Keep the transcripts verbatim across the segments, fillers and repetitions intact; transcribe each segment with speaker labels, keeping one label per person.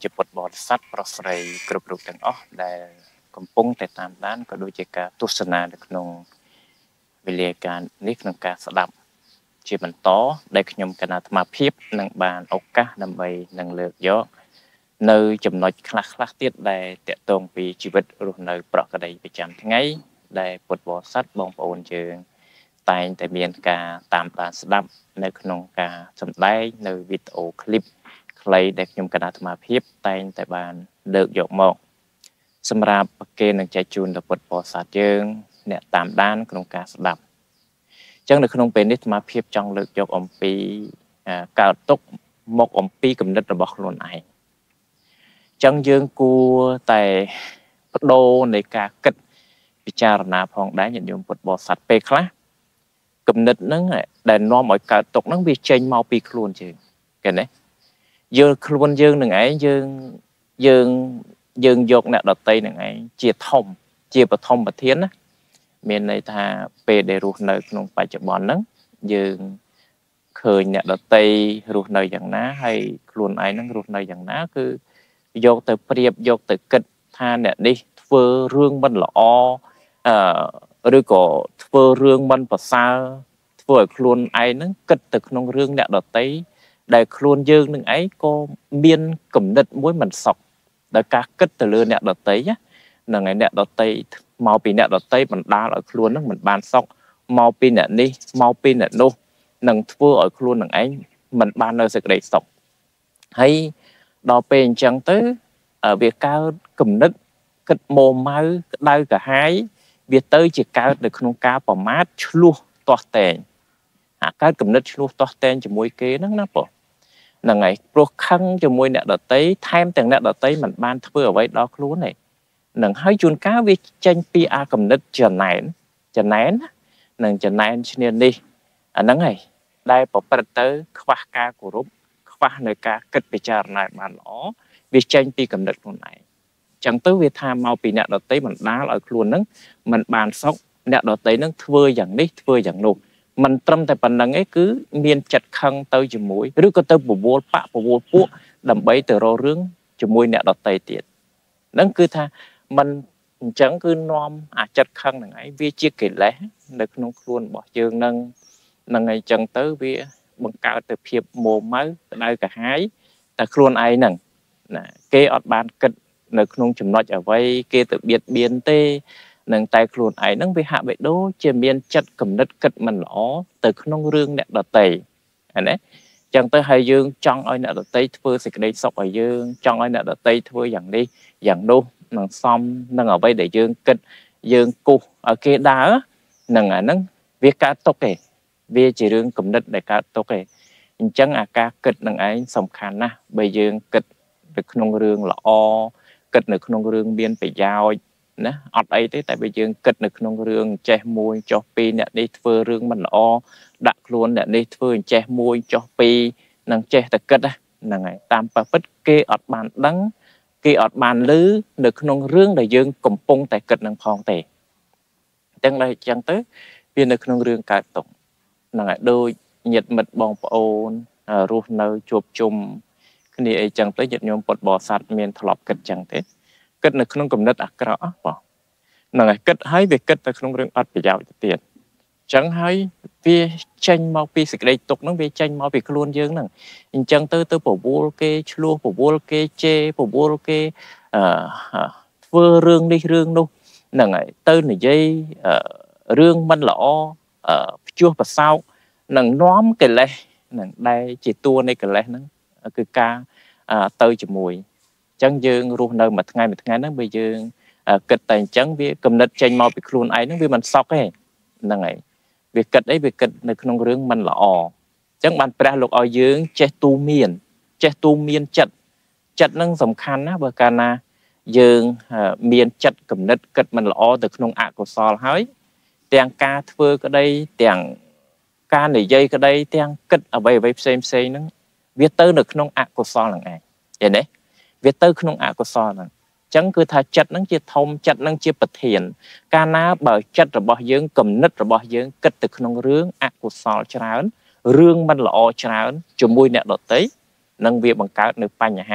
Speaker 1: ជាពុតបរិស័ទប្រស្រីគ្រប់រូបទាំងអស់ដែលកំពុងតែតាមដានក៏ដូចជាការទស្សនានៅក្នុងវេលាការនេះក្នុងការស្ដាប់ជាបន្តដែលខ្ញុំគណៈអាត្មាភាពនឹងបានឱកាសដើម្បីនឹងលើកយកនៅចំណុចខ្លះខ្លះទៀតដែលតកតងពីជីវិតរស់នៅប្រកបប្រចាំថ្ងៃដែលពុតបរិស័ទបងប្អូនយើងតែងតែមានការតាមដានស្ដាប់នៅក្នុងការសម្ដែងនៅវីដេអូឃ្លីបខ្លីដែលខ្ញុំគណៈអាត្មាភាពតែងតែបានលើកយកមកសម្រាប់ប្រគេននឹងចែកជូនដល់ពុទ្ធបរិស័ទយើងអ្នកតាមដានក្នុងការស្ដាប់អញ្ចឹងនៅក្នុងពេលនេះអាត្មាភាពចង់លើកយកអំពីកើតទុកមកអំពីគំនិតរបស់ខ្លួនឯងអញ្ចឹងយើងគួរតែបដូរនៃការគិតពិចារណាផងដែរញាតិញោមពុទ្ធបរិស័ទពេលខ្លះគំនិតហ្នឹងដែលនាំឲ្យកើតទុកហ្នឹងវាចេញមកពីខ្លួនយើងឃើញទេយើងខ្លួនយើងនឹងឯងយើងយើងយើងយកអ្នកដតីនឹងឯងជាធំជាបឋមប្រធានណាមានន័យថាពេលដែលរស់នៅក្នុងបច្ចុប្បន្នហ្នឹងយើងឃើញអ្នកដតីរស់នៅយ៉ាងណាហើយខ្លួនឯងហ្នឹងរស់នៅយ៉ាងណាគឺយកទៅប្រៀបយកទៅគិតថាអ្នកនេះធ្វើរឿងមិនល្អអឺឬក៏ធ្វើរឿងមិនប្រសើរធ្វើឲ្យខ្លួនឯងហ្នឹងគិតទៅក្នុងរឿងអ្នកដតីដែលខ្លួនយើងនឹងឯងក៏មានគំនិតមួយមិនសុខដោយការគិតទៅលើអ្នកដតីហ្នឹងហើយអ្នកដតីមកពីអ្នកដតីបណ្ដាលឲ្យខ្លួនហ្នឹងមិនបានសុខមកពីអ្នកនេះមកពីអ្នកនោះនឹងធ្វើឲ្យខ្លួននឹងឯងមិនបាននៅសេចក្តីសុខហើយដល់ពេលអញ្ចឹងទៅវាកើតគំនិតគិតម៉ូម៉ៅក្តៅក្រហាយវាទៅជាកើតនៅក្នុងការប្រមាថឆ្លោះទាស់តែងអាកើតគំនិតឆ្លោះទាស់តែងជាមួយគេហ្នឹងណាបងហ្នឹងហើយព្រោះខឹងជាមួយអ្នកដតីថែមទាំងអ្នកដតីមិនបានធ្វើអ្វីដល់ខ្លួនទេនឹងហើយជួនកាលវាចេញពីអាគំនិតចំណែនចំណែននឹងចំណែនឈ្នានេះអាហ្នឹងហើយដែលប្រព្រឹត្តទៅខ្វះការគោរពខ្វះនៅការគិតពិចារណាបានល្អវាចេញពីគំនិតខ្លួនឯងចឹងទៅវាថាមកពីអ្នកដតីបណ្ដាលឲ្យខ្លួនហ្នឹងមិនបានសុខអ្នកដតីហ្នឹងធ្វើយ៉ាងនេះធ្វើយ៉ាងនោះមិនត្រឹមតែប៉ុណ្្នឹងឯងគឺមានចិត្តខឹងទៅជាមួយឬក៏ទៅបវល់បកបវល់ពួកដើម្បីទៅរករឿងជាមួយអ្នកដតីទៀតហ្នឹងគឺថាมันអញ្ចឹងគឺនាំអាចិត្តខឹងហ្នឹងឯងវាជាកិលេសនៅក្នុងខ្លួនរបស់យើងហ្នឹងហ្នឹងឯងចឹងទៅវាបង្កើតទៅភាពមួម៉ៅក្តៅក្រហាយតែខ្លួនឯងហ្នឹងណាគេអត់បានគិតនៅក្នុងចំណុចអ្វីគេទៅបៀតបៀនទេនឹងតែខ្លួនឯងហ្នឹងវាហាក់បីដូចជាមានចិត្តគំនិតគិតមិនល្អទៅក្នុងរឿងអ្នកដតីឃើញទេចឹងទៅហើយយើងចង់ឲ្យអ្នកដតីធ្វើសេចក្តីសុខឲ្យយើងចង់ឲ្យអ្នកដតីធ្វើយ៉ាងនេះយ៉ាងនោះនឹងសមនឹងអ្វីដែលយើងគិតយើងគូសឲ្យគេដើរនឹងអាហ្នឹងវាកើតទុកទេវាជារឿងគំនិតដែលកើតទុកទេអញ្ចឹងអាការគិតនឹងឯងសំខាន់ណាស់បើយើងគិតនៅក្នុងរឿងល្អគិតនៅក្នុងរឿងមានប្រយោជន៍ណាអត់អីទេតែបើយើងគិតនៅក្នុងរឿងចេះមួយចុះពីរអ្នកនេះធ្វើរឿងមិនល្អដាក់ខ្លួនអ្នកនេះធ្វើចេះមួយចុះពីរនឹងចេះតែគិតហ្នឹងហើយតាមពិតគេអត់បានដឹងគេអត់បានឮនៅក្នុងរឿងដែលយើងកំពុងតែគិតនឹងផងទេអញ្ចឹងដល់អញ្ចឹងទៅវានៅក្នុងរឿងកើតទុកហ្នឹងហើយដូចញាតិមិត្តបងប្អូនរស់នៅជួបជុំគ្នាអីចឹងទៅញាតិញោមពុទ្ធបរិស័ទមានធ្លាប់គិតចឹងទេគិតនៅក្នុងគំនិតអាក្រក់បងហ្នឹងហើយគិតហើយវាគិតទៅក្នុងរឿងអត់ប្រយោជន៍ទៅទៀតអញ្ចឹងហើយវាចេញមកពីសេចក្តីទុកហ្នឹងវាចេញមកពីខ្លួនយើងហ្នឹងអញ្ចឹងទៅទៅប្រវល់គេឆ្លោះប្រវល់គេជេរប្រវល់គេអឺធ្វើរឿងនេះរឿងនោះហ្នឹងហើយទៅនិយាយរឿងមិនល្អព្យុះប្រសោកនឹងនាំកិលេសហ្នឹងដែលជាតួនៃកិលេសហ្នឹងគឺការទៅជាមួយអញ្ចឹងយើងរស់នៅមួយថ្ងៃមួយថ្ងៃហ្នឹងបើយើងគិតតែអញ្ចឹងវាគំនិតចេញមកពីខ្លួនឯងហ្នឹងវាមិនសុខទេហ្នឹងហើយវាគិតអីវាគិតនៅក្នុងរឿងមិនល្អអញ្ចឹងបានព្រះលោកឲ្យយើងចេះទូមានចេះទូមានចិត្តចិត្តហ្នឹងសំខាន់ណាបើកាលណាយើងមានចិត្តគំនិតគិតមិនល្អទៅក្នុងអកុសលហើយទាំងការធ្វើក្តីទាំងការនិយាយក្តីទាំងគិតអ្វីអ្វីផ្សេងផ្សេងហ្នឹងវាទៅនៅក្នុងអកុសលហ្នឹងឯងឃើញទេវាទៅក្នុងអកុសលហ្នឹងអញ្ចឹងគឺថាចិត្តហ្នឹងជាធំចិត្តហ្នឹងជាប្រធានកាលណាបើចិត្តរបស់យើងគំនិតរបស់យើងគិតទៅក្នុងរឿងអកុសលច្រើនរឿងមិនល្អច្រើនជាមួយអ្នកដទៃនឹងវាបង្កើតនៅបញ្ហា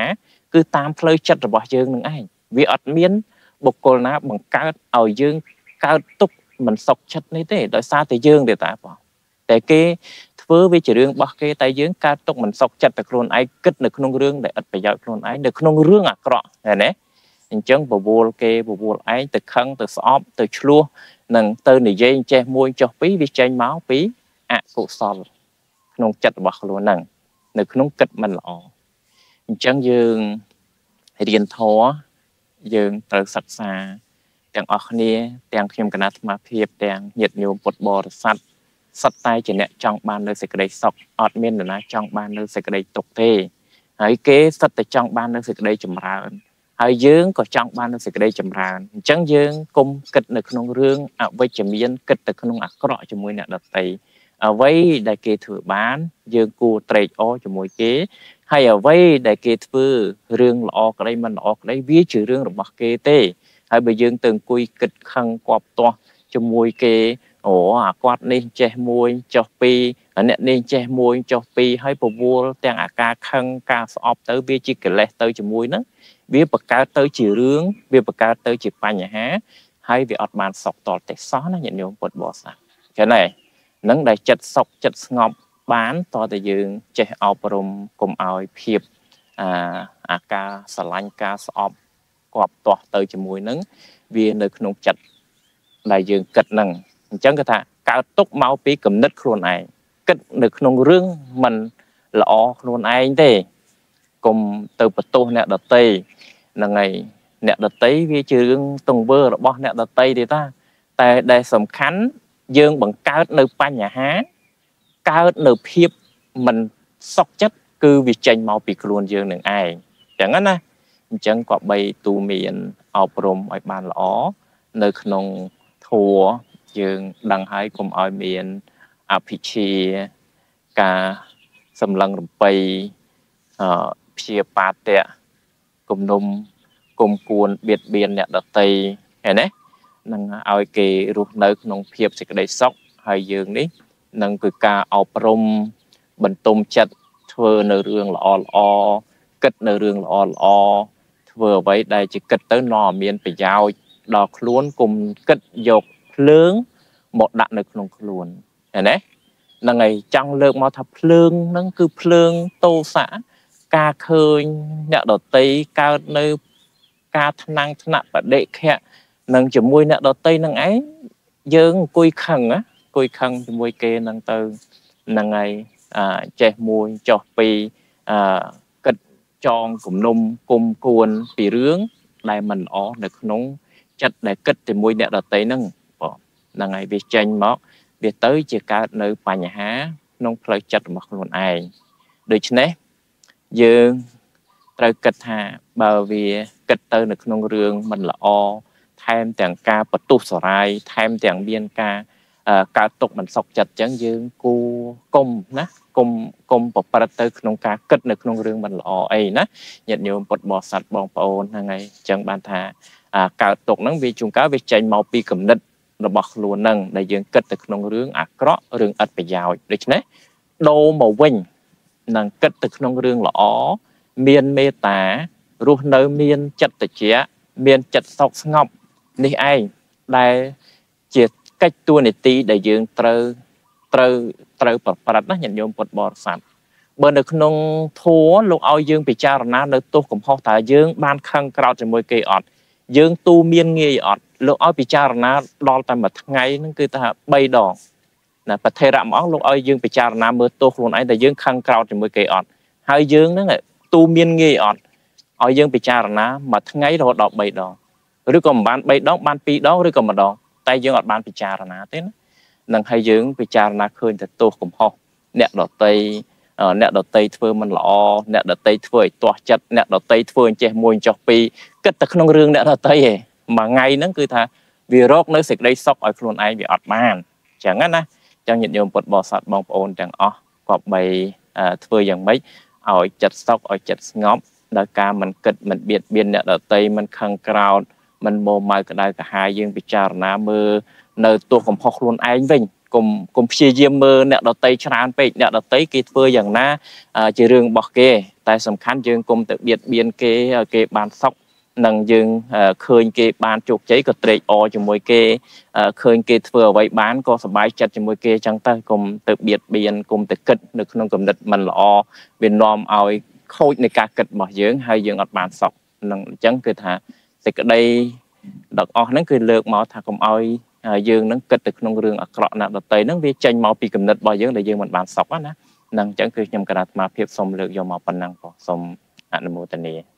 Speaker 1: cứ tam phơi chất rồi bỏ dương nương ai vì ọt miên bộc cồn ná bằng cao ở dương cao túc mình sọc chất này thế đợi xa tới dương để ta bỏ để cái với với chỉ riêng bỏ cái tay dương cao túc mình sọc chất được luôn ai kết được nông rương để ắt phải giao luôn ai được nông rương à cọ này nè chẳng bộ vô cái bộ vô ai từ khăn từ xóm từ chua nâng từ này dây che môi cho phí vì tranh máu phí à cụ son nông chất bỏ luôn nâng được nông kết mình lọ chẳng dương riêng thó dương từ sạch xa tiếng ở khné tiếng phim cái nát mà phiệp tiếng nhiệt nhiều bột bò sạch sạch tay chỉ nè trong ban nơi sạch đầy sọc ọt miên là trong ban nơi sạch đầy tục tê hãy kế sạch tại trong ban nơi sạch đầy chùm ra hãy dương có trong ban nơi sạch đầy chùm ra chẳng dương cung kịch được nông rương à với chùm miên kịch được nông ạc rõ cho mùi nè đặt tay ở với đại kỳ thử bán dương cu trade ó cho mùi kế hay ở với đại kỳ thử rương lọ cái đây mình lọ cái đây viết chữ rương rồi mặc kê tê hay bây giờ từng quy kịch khăn quạt to cho mùi kê ổ à quạt nên che mùi cho pi ở nè nên che mùi cho pi hay bộ vua tiếng à ca khăn ca sọp tới viết chỉ cái lệ tới cho mùi nữa viết bậc cao tới chỉ rương viết bậc cao tới chỉ pa nhà há hay việc ọt bàn sọc tọt để xóa nó nhận nhiều bột bò sạch cái này nâng đại chất sọc chất ngọc bán to từ dương che ao prom cùng ao phiệp à à ca sả lanh ca sọp quạt to tới cho mùi nứng vì nơi nông chặt đại dương kịch nâng chẳng cái thà cao tốc máu pí cầm nứt luôn này kịch được nông rương mình lọ luôn ai thế cùng từ bậc tu nè đợt tây là ngày nè đợt tây vì chữ tùng vơ là bao nè đợt tây thì ta tại đây sầm khánh dương bằng cao nơi pa nhà há cao nơi phiệp mình sọc chất cứ vì tranh máu pí luôn dương đừng ai chẳng á nè chẳng có bay tu miền ao prom ở bàn lõ nơi nông thua dương đăng hai cùng ở miền apichi cả sầm lăng bay phía pa tệ cùng nôm cùng cuốn biệt biên nhẹ đợt tây hè nè nâng ao kề ruột nơi nông phiệp sẽ đầy sóc hai dương đấy nâng từ ca ao prom bần tôm chặt thưa nơi rương lọ lọ cất nơi rương lọ lọ vừa vậy đây chỉ cất tới nò miền phải giao đọt luôn cùng cất dọc lớn một đạn được nông luôn hè nè nâng ngày trong lượng mà thập lương nâng cứ lương tô xã ca khơi nhẹ đợt tây cao nơi ca năng nặng và đệ khẹ nâng chỉ môi nhẹ đợt tây nâng ấy dương cùi khăn á cùi khăn chỉ môi kê nâng từ nâng ngày à che môi cho pi à cất tròn cùng nôm cùng cuốn pi rướng đây mình ó được nóng chất để cất thì môi nhẹ đợt tây nâng nâng ngày việc tranh móc việc tới chỉ cả nơi pa nhà há nông phơi chất mặc luôn ai được chứ nè dương trời kịch hà bởi vì kịch tới được nông rương mình là o thêm tiếng ca bật tu sờ rai thêm tiếng biên ca ca tục mình sọc chặt chẳng dương cu công nè công công bậc para tới nông ca kịch được nông rương mình là o ấy nè nhận nhiều bật bò sạch bong ôn hàng ngày chẳng bàn thà ca tục nắng vì chúng cá việc tranh màu pi cầm nứt nó bọc luôn nâng để dương kịch được nông rương à có rương ắt phải giàu được chứ nè đô màu vinh nâng kịch được nông rương là ó miền mê tá ruột nơi miền chặt tự chế miền chặt sọc ngọc đi ai đây chỉ cách tua này tí để dương trơ trơ trơ bật bật nó nhận nhôm bật bọt sạch bên được nông thua lúc ao dương bị cha rana nơi tu cùng họ tại dương ban khăn cao trên môi cây ọt dương tu miên nghi ọt lúc ao bị cha rana đo tại một ngày nó cứ ta bay đòn nè và thay rạm óc lúc ao dương bị cha rana mưa tu luôn ấy tại dương khăn cao trên môi cây ọt hai dương đó này tu miên nghi ọt ở dương bị cha rana mà ngày rồi đọc bay đòn rồi còn ban bay đó ban pi đó rồi còn mà đòn tay dương ọt ban bị cha rana thế nó nâng hai dương bị cha rana khơi từ tu cùng họ nè đọt tây nè đọt tây thưa mình lọ nè đọt tây thưa toa chặt nè đọt tây thưa che môi cho pi kết tật nông rương nè đọt tây mà ngày nó cứ thà vì rốt nó xịt đây sọc ở luôn ai bị ọt man chẳng á na trong nhận dùng bột bò sạch bong ôn chẳng ó quạt bay thưa dạng mấy ở chặt sọc ở chặt ngóp đời ca mình kịch mình biệt biên nè đọt tây mình khăn cao mình mồ mai cái đây cả hai dương bị cha rana mưa nơi tu cùng họ luôn ai vinh កុំកុំព្យាយាមមើលអ្នកដតីច្រើនពេកអ្នកដតីគេធ្វើយ៉ាងណាជារឿងរបស់គេតែសំខាន់យើងកុំទៅបៀតបៀនគេគេបានសុខនឹងយើងឃើញគេបានជោគជ័យក៏ត្រេកអរជាមួយគេឃើញគេធ្វើអ្វីបានក៏សប្បាយចិត្តជាមួយគេអញ្ចឹងទៅកុំទៅបៀតបៀនកុំទៅគិតនៅក្នុងគំនិតមិនល្អវានាំឲ្យខូចនៃការគិតរបស់យើងហើយយើងអត់បានសុខនឹងអញ្ចឹងគឺថាសេចក្តីដល់អស់ហ្នឹងគឺលើកមកថាកុំឲ្យយើងនឹងគិតទៅក្នុងរឿងអាក្រក់អ្នកដតីហ្នឹងវាចេញមកពីគំនិតរបស់យើងដែលយើងមិនបានសុខណាហ្នឹងអញ្ចឹងគឺខ្ញុំគណៈអាត្មាភាពសូមលើកយកមកប៉ុណ្ណឹងបងសូមអនុមោទនា